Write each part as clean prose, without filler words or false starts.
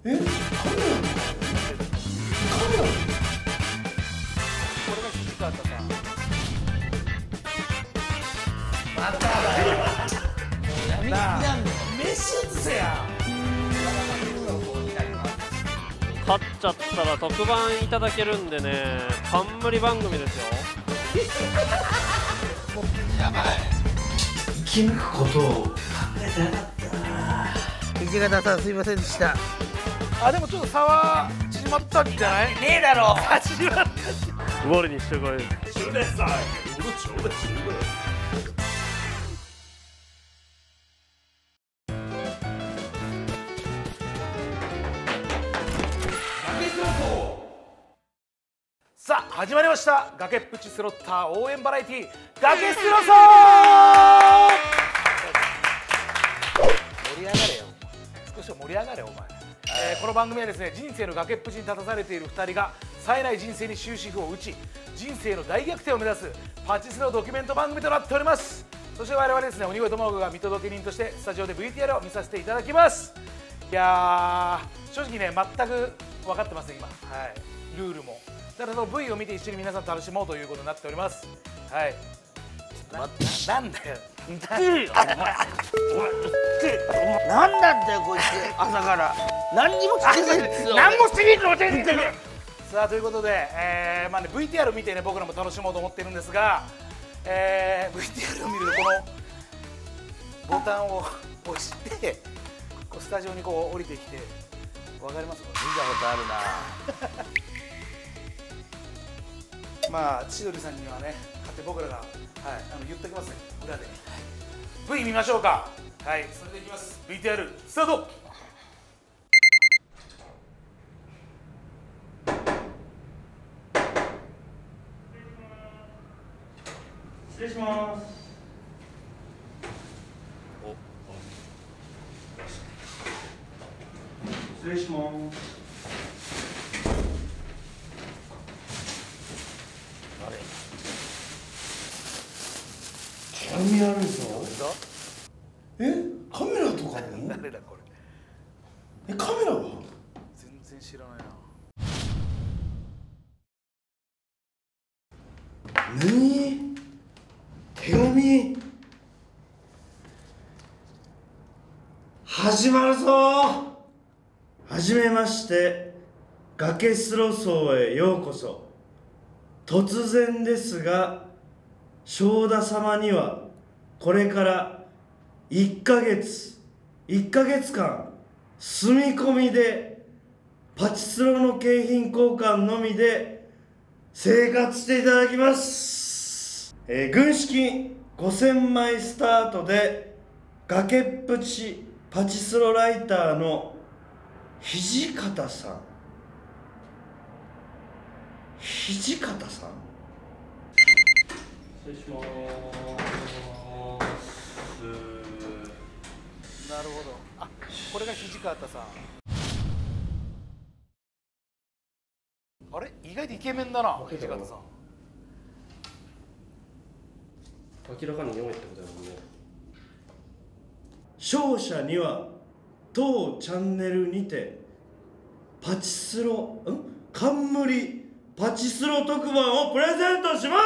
カメラこれが土方さん。まただよ。闇なんだよ。飯移せや。 勝っちゃったら特番いただけるんでね、冠番組ですよ。 やばい。生き抜くことを考えてなかったな。 土方さんすいませんでした。 あ、でもちょっと差は縮まったんじゃない？ねえだろ。縮まった。 我にしてこい。 さあ始まりました、崖っぷちスロッター応援バラエティー崖スロソー。盛り上がれよ、少しは盛り上がれよお前。この番組はですね、人生の崖っぷちに立たされている2人が冴えない人生に終止符を打ち、人生の大逆転を目指すパチスロドキュメント番組となっております。そして我々ですね、鬼越トマホークが見届け人としてスタジオで VTR を見させていただきます。いやー、正直ね、全く分かってません今、はい、ルールも。ただその V を見て一緒に皆さん楽しもうということになっております。はい。なんだよ。 なんなんだよこいつ、朝から何にもしてないですよ。 何もしてねえの全然。さあということで、まあね VTR を見てね僕らも楽しもうと思ってるんですが、VTR を見るとこのボタンを押してこうスタジオにこう降りてきて、わかります？ 見たことあるな。 まあ千鳥さんにはね勝手僕らが、はい、言っときますね裏で。V 見ましょうか。はい、それでいきます。 VTR スタート。 失礼します。失礼します。 興味あるぞ。カメラとかも？ 誰だこれ。 カメラは？ 全然知らないな。 何？手紙？始まるぞ。はじめまして、崖スロ層へようこそ。突然ですが、正田様にはこれから1ヶ月間住み込みでパチスロの景品交換のみで生活していただきます。軍資金5000枚スタートで崖っぷちパチスロライターの土方さん。土方さん？ 失礼します。 なるほど。あ、これが土方さん。あれ、意外とイケメンだな土方さん。 明らかに読めってことだもんね。 勝者には当チャンネルにてパチスロ冠パチスロ特番をプレゼントします。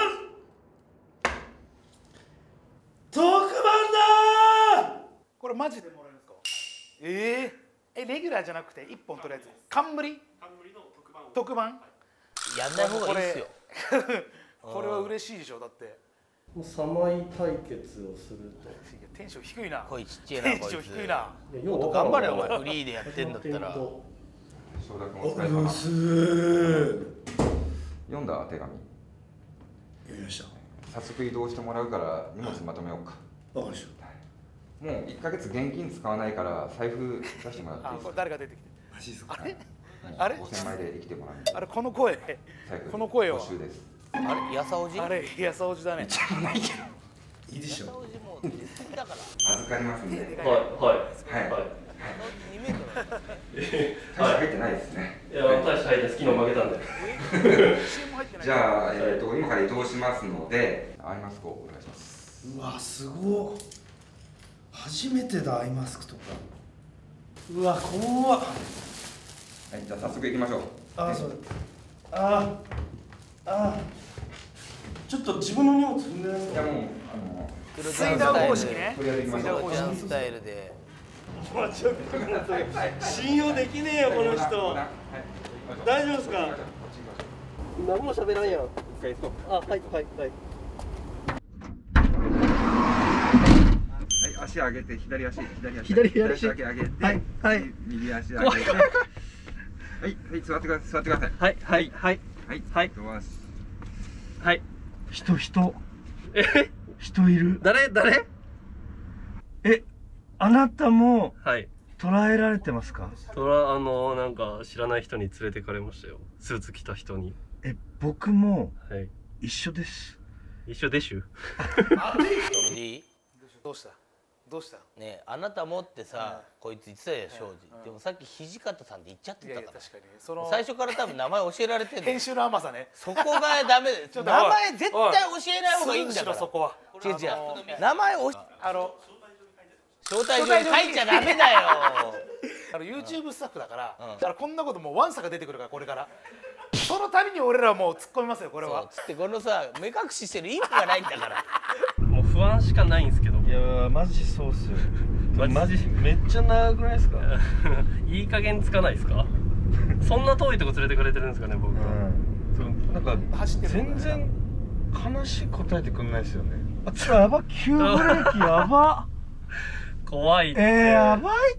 特番だー。 これマジでもらえるんですか？レギュラーじゃなくて1本取るやつ。冠の特番。 やんない方がいいですよ。 これは嬉しいでしょ。だってサマイ対決をすると。 テンション低いな。 こいちっちゃいな。 テンション低いな。 もっと頑張れよお前。フリーでやってんだったら。 承諾もお疲れ様。読んだ手紙。 読みました。 早速移動してもらうから荷物まとめようか。 わかりました。 もう1ヶ月現金使わないから財布出してもらっていいですか？ 誰が出てきて。 マジですか？ あれ 5000枚で生きてもらう。 あれこの声。この声は。 募集です。 あれやさおじ？ あれやさおじだね。 いいでしょう。 やさおじもう出過ぎだから。 預かりますんで。 はいはいはい。 2メートルなんだね。 大して入ってないですね。 いや、大して入って昨日負けたんで。 じゃあ、今から移動しますので、アイマスクをお願いします。 うわ、すごっ。初めてだ、アイマスクとか。うわ、怖っ。 はい、じゃあ早速行きましょう。 あ、そうだ。ちょっと自分の荷物踏んでない。 いやもう水道方式ね。 とりあえず行きましょう。 ジャンスタイルで。 ちょっと待って信用できねえよこの人。大丈夫ですか？何も喋らんやん。あ、はいはいはい。 足上げて左足上げて、 はいはい。 右足上げて、はいはい座ってください。 はいはいはいはい。 はい。人いる。誰？あなたもはい捉えられてますか？ なんか知らない人に連れてかれましたよ。スーツ着た人に。 僕もはい一緒です。 一緒でしゅ。 どうしたどうした。 ねえ、あなたもってさ、こいつ言ってたよ、庄司。でもさっき土方さんって言っちゃってたから。 確かにその最初から多分名前教えられてる。 編集の甘さね。 そこがダメで。名前絶対教えない方がいいんだから。 そこは違う。名前を招待状に書いちゃダメだよ。 YouTube スタッフだからだからこんなこともうワンサが出てくるからこれからそのたびに俺らはもう突っ込みますよこれは。 つってこのさ目隠ししてる意味がないんだから。 もう不安しかないんですけど。 いやマジそうっすよ。マジめっちゃ長くないですか？ いい加減つかないですか？そんな遠いとこ連れてかれてるんですかね僕。 なんか走ってる全然話答えてくんないですよね。やば、急ブレーキやば。 怖いって。 やばいって。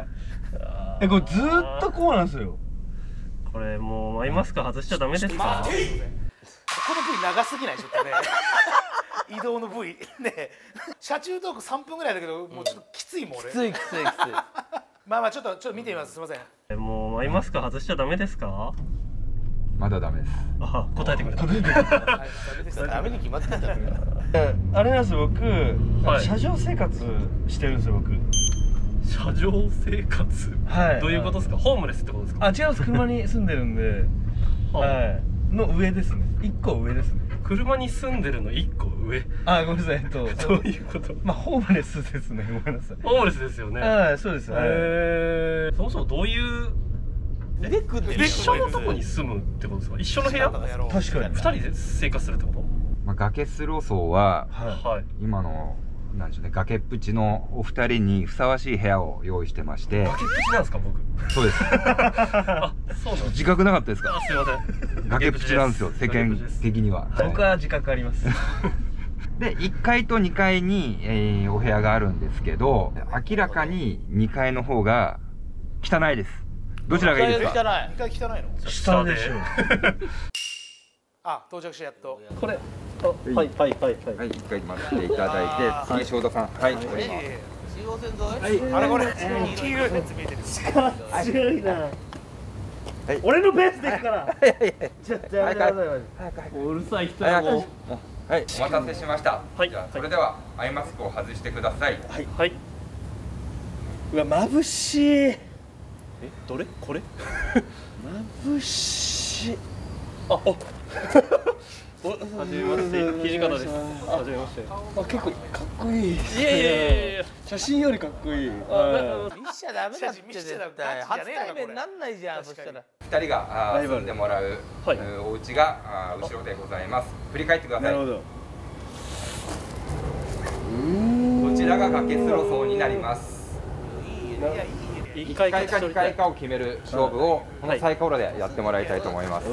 これずーっとこうなんですよ。 これもうアイマスク外しちゃダメですか？ ここの V 長すぎないちょっとね移動の V ね車中トーク3分ぐらいだけどもうちょっときついもん俺。 きついまあちょっと見てみます。すみません。 もうアイマスク外しちゃダメですか？ まだダメです。 あ、答えてくれた。 ダメに決まってんだろ。 あれなんですよ僕、 はい車上生活してるんですよ僕。 車上生活。 はい。 どういうことですか？ホームレスってことですか？ 違うんです。車に住んでるんではいの上ですね。1個上ですね。 車に住んでるの1個上。 ごめんなさい。 どういうこと？ ホームレスですね。ごめんなさい。 ホームレスですよね。 はい、そうです。 そもそもどういう腕組んでる。 一緒のとこに住むってことですか？一緒の部屋？ 確かに。 2人で生活するってこと？ 崖スロ層ははい。 今のなんでしょうね、崖っぷちのお二人にふさわしい部屋を用意してまして。 崖っぷちなんですか僕？ そうです。 あ、そうなんです。 自覚なかったですか？ すいません。 崖っぷちなんですよ、世間的には。 僕は自覚あります。 で1階と2階に、お部屋があるんですけど、明らかに2階の方が汚いです。どちらがいいですか？ 2回汚いの？ 下でしょ。 到着してやっと。 これ。はいはい、1回待っていただいて、次正田さん、はい、お願いします。 中央線沿い？ あれこれ黄色いやつ見えてる。 力強いな。俺のペースで行くから。ちょっとやめてください。 うるさい人やもん。 はい、お待たせしました。 はい。 じゃあそれではアイマスクを外してください。 はい。 うわ、眩しい。 どれ？これ？ 眩しい。 はじめまして、土方です。はじめまして。 結構かっこいい。 いや。 写真よりかっこいい。 見しちゃダメだって絶対。初対面なんないじゃんそしたら。 2人が住んでもらうお家が後ろでございます。振り返ってください。 なるほど。 こちらが崖スロ層になります。 1 1 回階か2階かを決める勝負をこのサイコロでやってもらいたいと思います。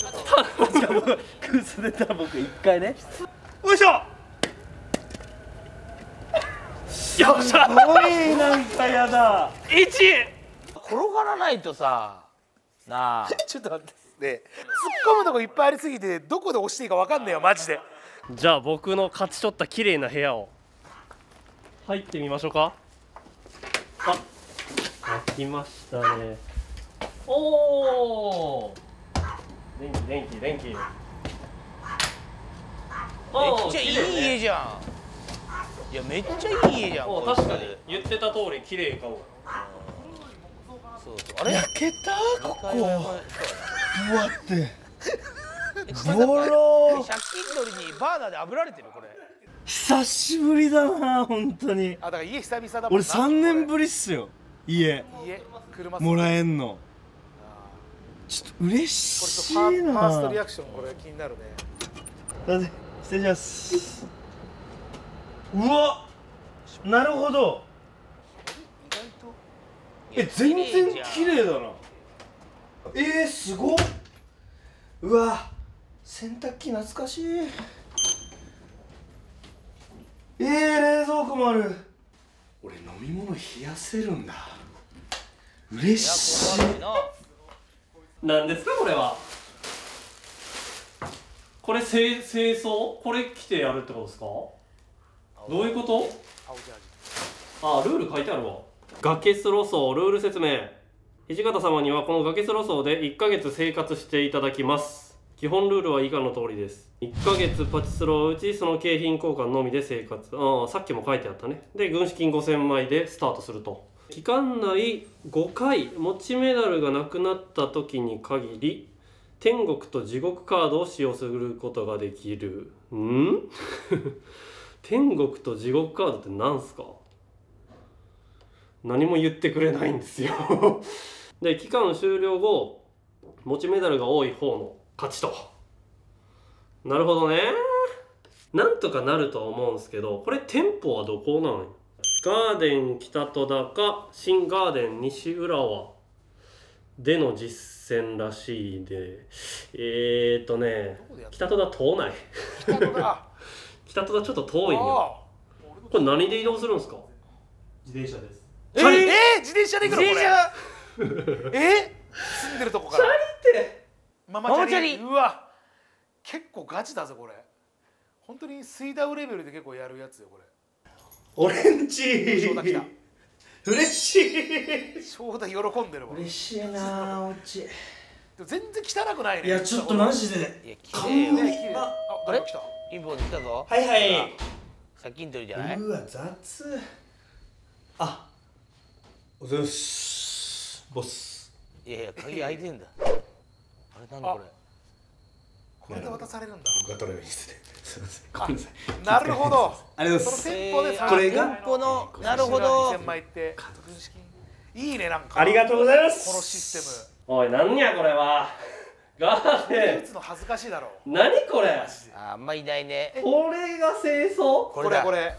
クズ出た僕1回ね。よいしょ。 よっしゃ。 すごいなんかやだ。 1。 転がらないとさ。なあ。 ちょっと待って。突っ込むとこいっぱいありすぎてどこで押していいかわかんねえよマジで。 じゃあ僕の勝ち取った綺麗な部屋を入ってみましょうか。開きましたね。おお。電気。 めっちゃいい家じゃん。いやめっちゃいい家じゃん。 確かに言ってた通り綺麗かも。 あれ？ 焼けたここ。うわってボロ。借金取りにバーナーで炙られてるこれ。 久しぶりだな本当に。 だから家久々だもんな。 俺3年ぶりっすよ。家車もらえんの。 ちょっと嬉これしいちょっとファな。 ーストリアクションこれ気になるね。 すいません、失礼します。うわ、なるほど。 意外と全然綺麗だな。すごっ。うわ、洗濯機懐かしい。冷蔵庫もある。俺飲み物冷やせるんだ。嬉しい。 何ですかこれは。これ清掃、これ着てやるってことですか。どういうこと。 青ジャージ。 あ、ルール書いてあるわ。崖スロ層ルール説明。土方様にはこの崖スロ層で1ヶ月生活していただきます。基本ルールは以下の通りです。1ヶ月パチスロを打ち、その景品交換のみで生活。さっきも書いてあったね。で、軍資金5000枚でスタートすると。期間内5回持ちメダルがなくなった時に限り天国と地獄カードを使用することができる。天国と地獄カードって何すか。何も言ってくれないんですよで、期間終了後持ちメダルが多い方の勝ちと。なるほどね。なんとかなるとは思うんですけど、これ店舗はどこなんや。ガーデン北戸田か新ガーデン西浦和での実践らしいで、北戸田遠ない北戸田ちょっと遠いよ。これ何で移動するんですか。 自転車です。 自転車で行くのこれ。住んでるとこから。 チャリってママチャリ。うわ、結構ガチだぞこれ。本当に水ダウレベルで結構やるやつよこれ。 オレンジ。 翔太来た。 嬉しい。 翔太喜んでるわ。 嬉しいな、おうち。 全然汚くないね。 いや、ちょっとマジで。 いや綺麗よ。 ね、あ、 あれ来た。 インポーズ来たぞ。 はいはい。 借金取りじゃない。 うわ、雑。あ、おはようございます、ボス。 いやいや、鍵開いてんだ。あれなんだこれ。 これで渡されるんだ。 僕が取ればいいですね。すみません。ごめんなさい。 なるほど。 ありがとうごそざいます。 の店舗でこれが店舗のなるほど。 2000枚って軍資金いいね、なんかありがとうございます。 このシステおい、なんやこれは。ガーム打デつの恥ずかしいだろう。 ン何これ。 あんまいないね。 これが清掃。 これこれ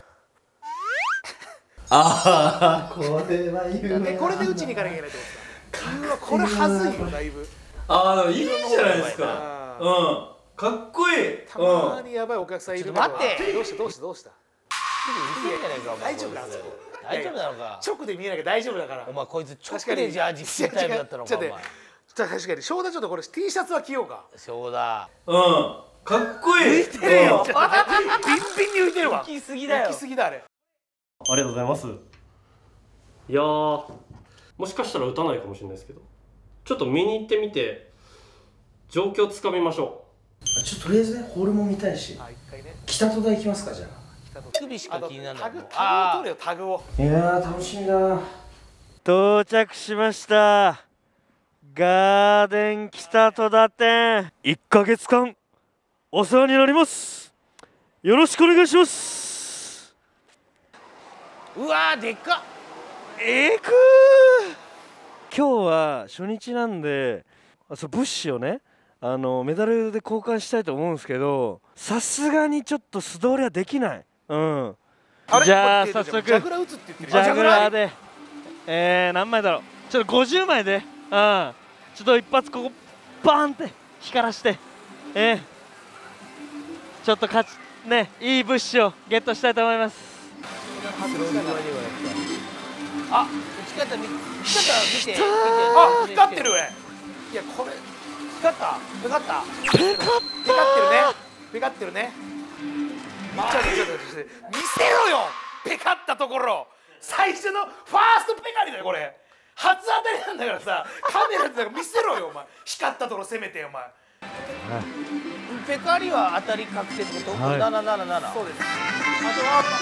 ああ、これは有名。 これで打ちに行かなきゃいけないってことですか。うわ、これはずいよだいぶ。 ああ、いいじゃないですか。うん、かっこいい。 たまにやばいお客さんいるけど。 待って。 どうしたどうしたどうした。 見てんじゃないかお前。 大丈夫だ。 大丈夫なのか。 直で見えなきゃ大丈夫だから。 お前こいつ直でジャージ着るタイプだったのかお前。 じゃあ確かに翔太ちょっとこれ T シャツは着ようか。 そうだ。 うん、かっこいい。 浮いてるよ。ビンビンに浮いてるわ。 浮きすぎだよ。 浮きすぎだあれ。 ありがとうございます。いやー、もしかしたら打たないかもしれないですけど、ちょっと見に行ってみて状況つかみましょちょっととりあえずね、ホールも見たいし。 あ、一回ね。 北戸田行きますか、じゃあ。 首しか気にならない。 タグを取れよ、タグを。 いやー、楽しみだ。到着しました。ガーデン北戸田店。1ヶ月間お世話になります。よろしくお願いします。 うわーでっか。 今日は初日なんで、物資をね、メダルで交換したいと思うんですけど、さすがにちょっと素通りはできない。うん。じゃあ早速ジャグラー打つって言ってる。 ジャグラーで何枚だろう。ちょっと50枚で、ちょっと一発ここバーンって光らして、ちょっといい物資をゲットしたいと思います。 あ、打ち方見て。 あ、光ってる上。いやこれ光った。光った。 光ってるね。光ってるね。ちょっと見せろよ。ペカったところ。最初のファーストペカリだよこれ。初当たりなんだからさ、カメラで見せろよお前。光ったところ攻めてお前。 ペカリは当たり確定ってこと？ そ 777。 うです。あとは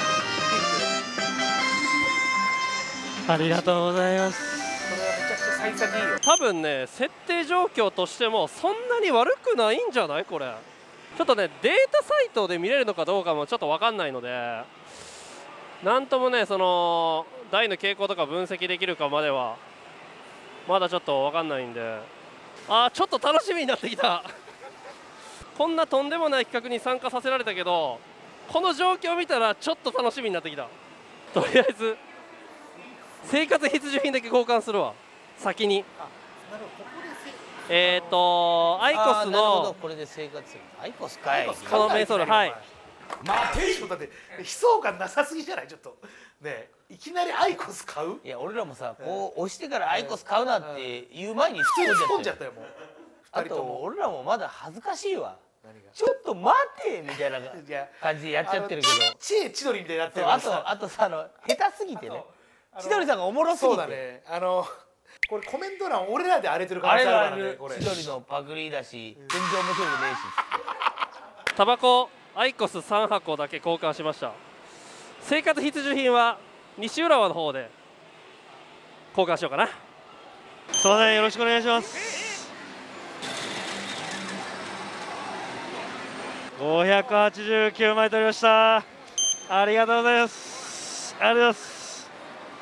ありがとうございます。 これはめちゃくちゃ幸先いいよ。 う。多分ね、設定状況としてもそんなに悪くないんじゃないこれ。ちょっとね、データサイトで見れるのかどうかもちょっと分かんないので、なんともね、その台の傾向とか分析できるかまではまだちょっと分かんないんで、 ちょっと楽しみになってきた。こんなとんでもない企画に参加させられたけど、この状況を見たらちょっと楽しみになってきた。とりあえず生活必需品だけ交換するわ、先に。アイコスのこれで生活アイコスかい。 このメンソール、はい。 待てよ、だって悲壮感なさすぎじゃない？ちょっとねえ、いきなりアイコス買う？ いや俺らもさ、こう押してからアイコス買うなって言う前に普通に突っ込ん突っじゃったよもう。 あと俺らもまだ恥ずかしいわ。ちょっと待てみたいな感じでやっちゃってるけど、 千鳥みたいになってるからさ。 あとさ、下手すぎてね、千鳥さんがおもろすぎて。 そうだね、これコメント欄俺らで荒れてる可あ能性あれがあるるからね。 千鳥のパクリだし、全然面白くねえし。 タバコアイコス3箱だけ交換しました。生活必需品は西浦和の方で交換しようかな。 すいません、よろしくお願いします。589枚取りました。ありがとうございます。ありがとうございます。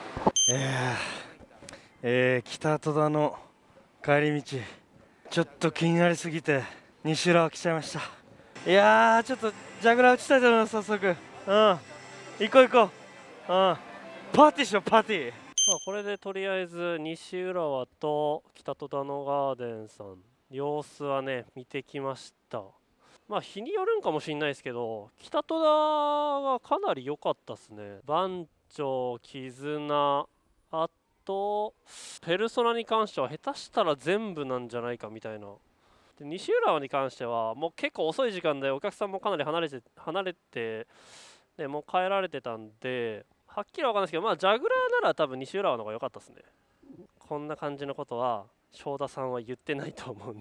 北戸田の帰り道、ちょっと気になりすぎて西浦和来ちゃいました。いやー、ちょっとジャグラー打ちたいと思います。早速、行こう行こう。パーティーしよう、パーティー。 これでとりあえず西浦和と北戸田のガーデンさん様子はね見てきました。日によるんかもしれないですけど、北戸田がかなり良かったですね。番長、絆、あとペルソナに関しては下手したら全部なんじゃないかみたいな。で西浦和に関してはもう結構遅い時間でお客さんもかなり離れてでもう帰られてたんで、はっきりは分かんないですけど、ジャグラーなら多分西浦和の方が良かったですね。こんな感じのことは正田さんは言ってないと思うんで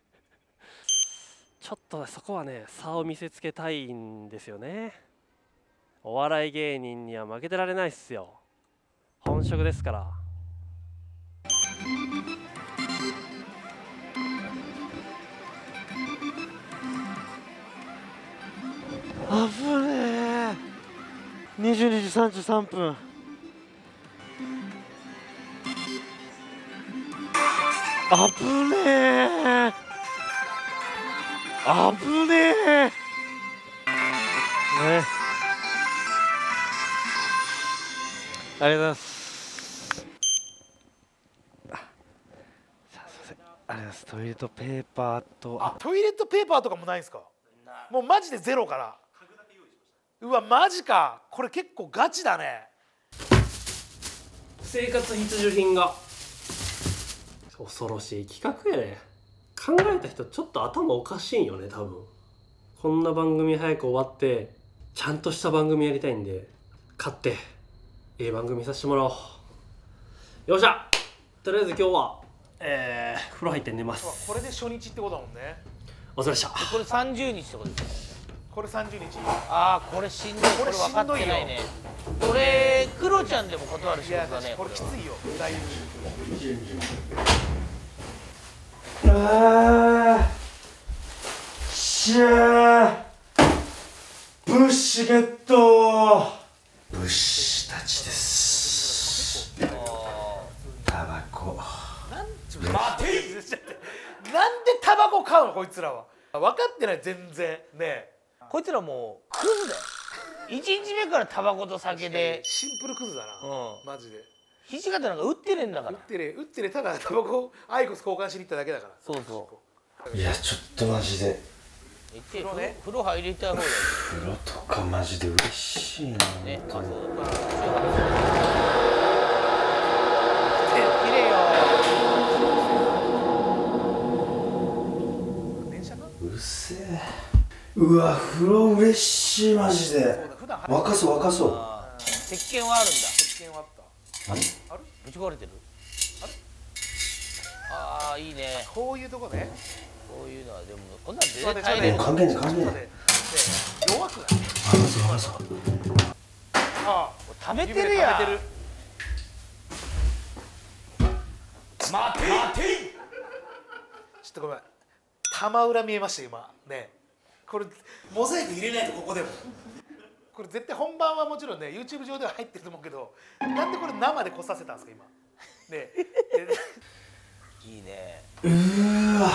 ちょっとそこはね差を見せつけたいんですよね。お笑い芸人には負けてられないっすよ。本職ですから。 危ねえ。22時33分。危ねえ。危ねえ。ね。ありがとうございます。すいません。ありがとうございます。トイレットペーパーと。 トイレットペーパーとかもないんですか？もうマジでゼロから。うわマジか、これ結構ガチだね。 生活必需品が恐ろしい企画やね。考えた人ちょっと頭おかしいんよね多分。こんな番組早く終わってちゃんとした番組やりたいんで、買って番組させてもらおう。よっしゃ、とりあえず今日は風呂入って寝ます。 これで初日ってことだもんね。 お疲れでした。 これ30日ってことですね。 これ30日。 これしんどい。これ分かってないね。これクロちゃんでも断る仕事だね。 これきついよだいぶ。 しゃー、物資ゲット。物資たちです。タバコ。 待てい。なんでタバコ買うのこいつらは。分かってない全然ね。 こいつらもうクズだよ。1日目からタバコと酒でシンプルクズだな、マジで。 土方なんか売ってねえんだから。 売ってねただタバコアイコス交換しに行っただけだから。 そうそう。 いやちょっとマジで風呂入りたい方がいい。 風呂とかマジで嬉しいな。 ね、 綺麗よ。電車か？ うっせえ。うわ風呂嬉しいマジで。若そう若そう。 石鹸はあるんだ。 石鹸はあった。ある？ ぶち壊れてる？あれ？いいね。 こういうとこね。 こういうのはでもこんなん絶対入れる。 関係ない関係ない。 弱くない？ 若そう。 食べてるやん。 待て。ちょっとごめん。玉裏見えました今ね。これモザイク入れないとここでも。これ絶対本番はもちろんね YouTube 上では入ってると思うけど、なんでこれ生でこさせたんですか今。ね。 いいね。 うーわ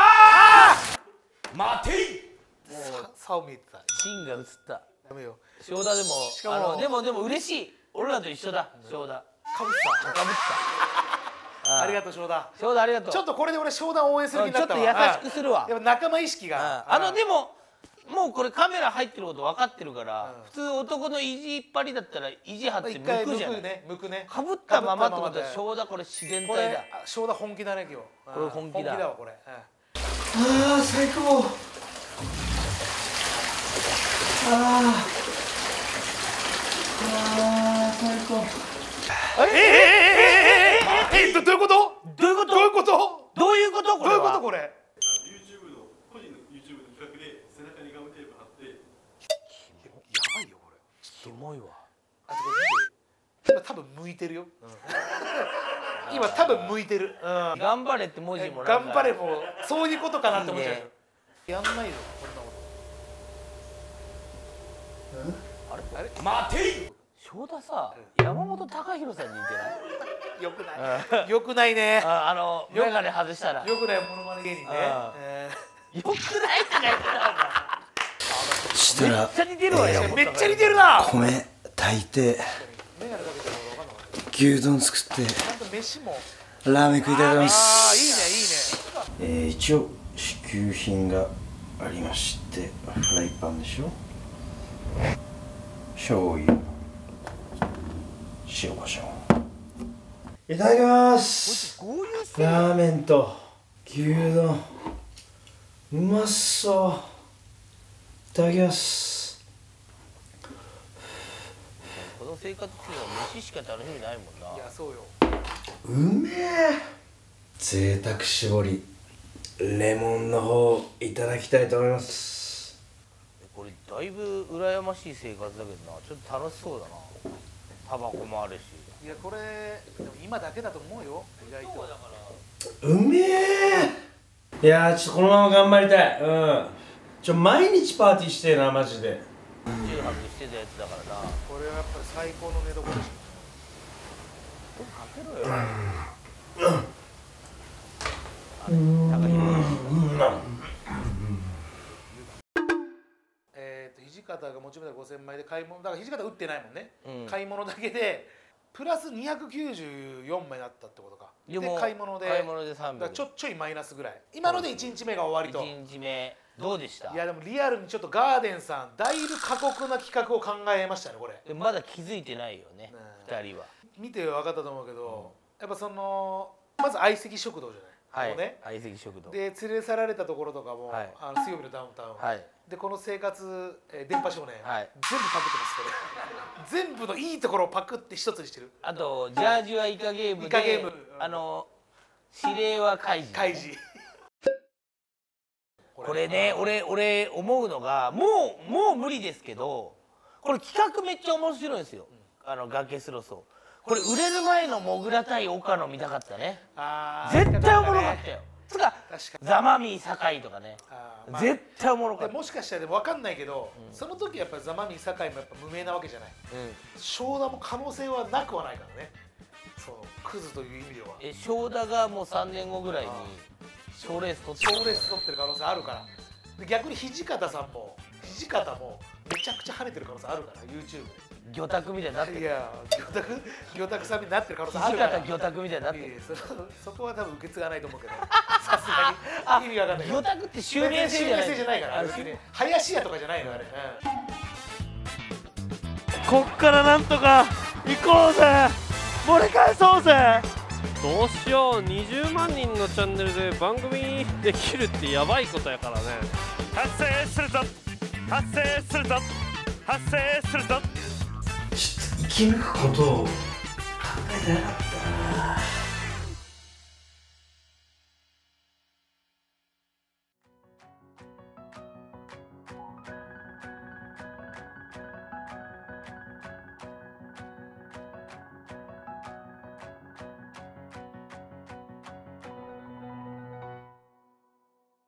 待てい。 差を見えてた。 芯が映った。 やめよう。 正田でもでも嬉しい。俺らと一緒だ。正田。 かぶったありがとう正田。 正田ありがとう。 ちょっとこれで俺正田応援する気にちょっとなったわ。 優しくするわ。 やっぱ仲間意識が。 でももうこれカメラ入ってること分かってるから普通男の意地っ張りだったら意地張って向くじゃない。 向くね。 かぶったままってことは正田これ自然体だ。 正田本気だね今日。 これ本気だ。 本気だわこれ。 あー最高。最高。 どういうこと？ どういうこと？ どういうこと？ どういうことこれは？ どういうことこれ ？YouTube の個人の YouTube の企画で背中にガムテープ貼って。 やばいよこれ。 キモいわ。 今多分向いてるよ。今多分向いてる。 頑張れって文字も頑張れもそういうことかなって思っちゃう。やんないよこんなこと。あれ？待てい。 正田さ、山本隆弘さんに似てない？ よくない。よくないね。 メガネ外したら。 よくないモノマネ芸人ね。 よくないって言ってた。 したらめっちゃ似てるわよ。 めっちゃ似てるな。 米炊いて牛丼作ってちゃんと飯も。 ラーメン食いたいと思います。 ああいいねいいね。 一応支給品がありましてフライパンでしょ、醤油、塩コショウ。いただきます。ラーメンと牛丼うまそう。いただきます。 この生活っていうのは飯しか楽しみないもんな。 いやそうよ。 うめえ。贅沢絞りレモンの方いただきたいと思います。 これだいぶ羨ましい生活だけどな。ちょっと楽しそうだな。タバコもあるし。 いやこれでも今だけだと思うよ意外と。 うめえ。いやーちょっとこのまま頑張りたい。毎日パーティーしてえなマジで。 中泊してたやつだからな。 これはやっぱり最高の寝床でしょ。 かけろよ。高弘。 土方が持ち物5000枚で買い物だから土方打ってないもんね。買い物だけでプラス294枚だったってことか。で買い物で300。ちょいマイナスぐらい。今ので1日目が終わりと。 1日目どうでした？ いやでもリアルにちょっとガーデンさんだいぶ過酷な企画を考えましたねこれ。 まだ気づいてないよね2人は。 見て分かったと思うけど、やっぱそのまず相席食堂じゃない。 相席食堂で連れ去られたところとかも水曜日のダウンタウンでこの生活電波少年全部パクってますこれ。全部のいいところをパクって一つにしてる。 あとジャージはイカゲームで指令はカイジ。これね俺思うのがもう無理ですけどこれ企画めっちゃ面白いんですよ。崖スロソーこれ売れる前のモグラ対岡野見たかったね。絶対おもろかったよ。つかザマミィ酒井とかね絶対おもろかった。 もしかしたらでも分かんないけどその時やっぱりザマミィ酒井もやっぱ無名なわけじゃない。正田も可能性はなくはないからね。そうクズという意味では。 正田がもう3年後ぐらいに賞レース取ってる可能性あるから。で逆に土方さんも土方もめちゃくちゃ跳ねてる可能性あるから YouTube で。 魚拓みたいになってる。 いや魚拓さんになってる可能性あるから。 土方魚拓みたいになってる。 そこは多分受け継がないと思うけどさすがに意味わかんない。 魚拓って襲名制じゃないから。林家とかじゃないのあれ。 こっからなんとか行こうぜ。盛り返そうぜ。 どうしよう。20万人のチャンネルで番組できるってやばいことやからね。 発生するぞ発生するぞ発生するぞ。 生き抜くことを考えてなかった。